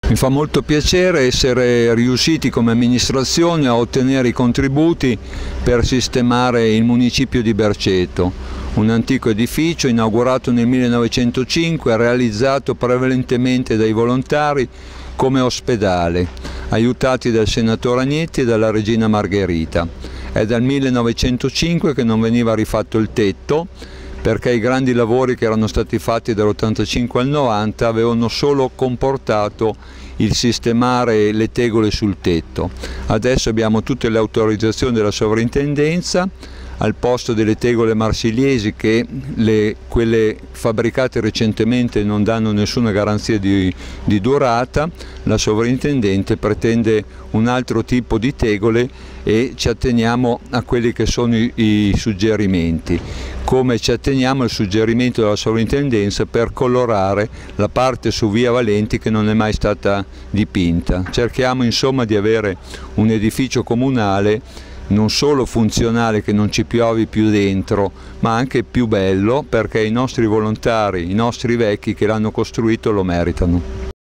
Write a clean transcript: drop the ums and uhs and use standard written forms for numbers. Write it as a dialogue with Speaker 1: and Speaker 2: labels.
Speaker 1: Mi fa molto piacere essere riusciti come amministrazione a ottenere i contributi per sistemare il municipio di Berceto, un antico edificio inaugurato nel 1905, realizzato prevalentemente dai volontari come ospedale, aiutati dal senatore Agnetti e dalla regina Margherita. È dal 1905 che non veniva rifatto il tetto, perché i grandi lavori che erano stati fatti dall'85 al 90 avevano solo comportato il sistemare le tegole sul tetto. Adesso abbiamo tutte le autorizzazioni della sovrintendenza, al posto delle tegole marsiliesi che quelle fabbricate recentemente non danno nessuna garanzia di durata. La sovrintendente pretende un altro tipo di tegole e ci atteniamo a quelli che sono i suggerimenti, come ci atteniamo al suggerimento della sovrintendenza per colorare la parte su via Valenti che non è mai stata dipinta. Cerchiamo insomma di avere un edificio comunale non solo funzionale, che non ci piovi più dentro, ma anche più bello, perché i nostri volontari, i nostri vecchi che l'hanno costruito lo meritano.